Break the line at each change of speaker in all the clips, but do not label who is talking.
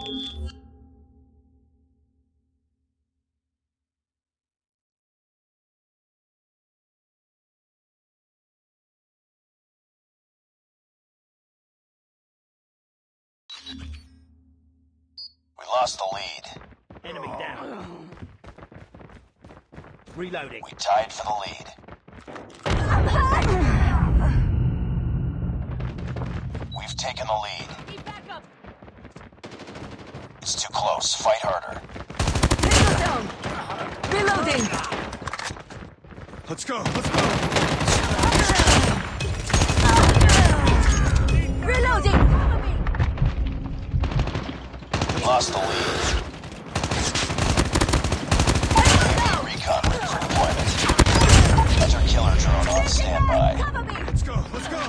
We lost the lead.
Enemy down. Reloading.
We tied for the lead. We've taken the lead.
Need backup.
It's too close. Fight harder.
Pistol down. Reloading.
Let's go, let's go!
Reloading. Cover me.
We lost the lead. Recon ready for deployment. Hunter killer drone on standby.
Cover me.
Let's go, let's go!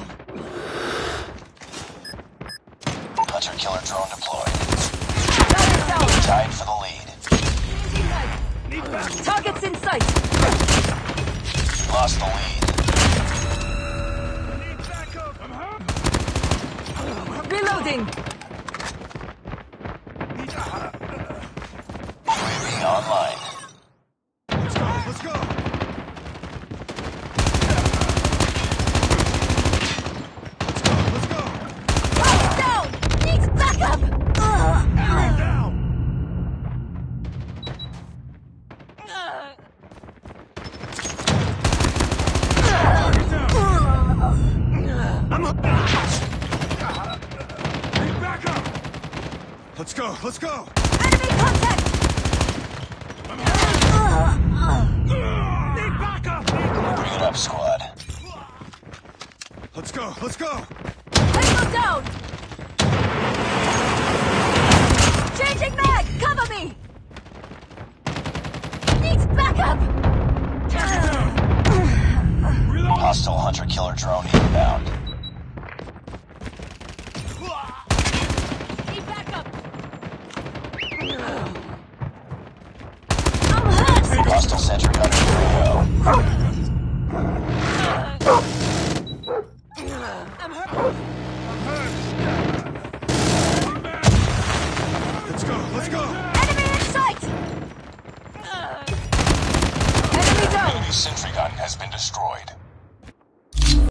Hunter killer drone deployed.
Target down.
Tied for the lead.
Targets in sight.
We lost the lead.
Reloading.
UAV online.
Let's go, let's go! Let's go, let's go!
Down. Needs backup.
Down! Let's go, let's go!
Enemy contact.
Need backup!
Bring it up, squad.
Let's go, let's go!
Pistol down. Changing mag. Cover me. Needs backup.
Hostile hunter killer drone inbound.
Need backup. I'm hurt.
Hostile sentry hunter 3-0.